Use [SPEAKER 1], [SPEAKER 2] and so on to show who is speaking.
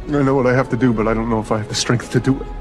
[SPEAKER 1] I know what I have to do, but I don't know if I have the strength to do it.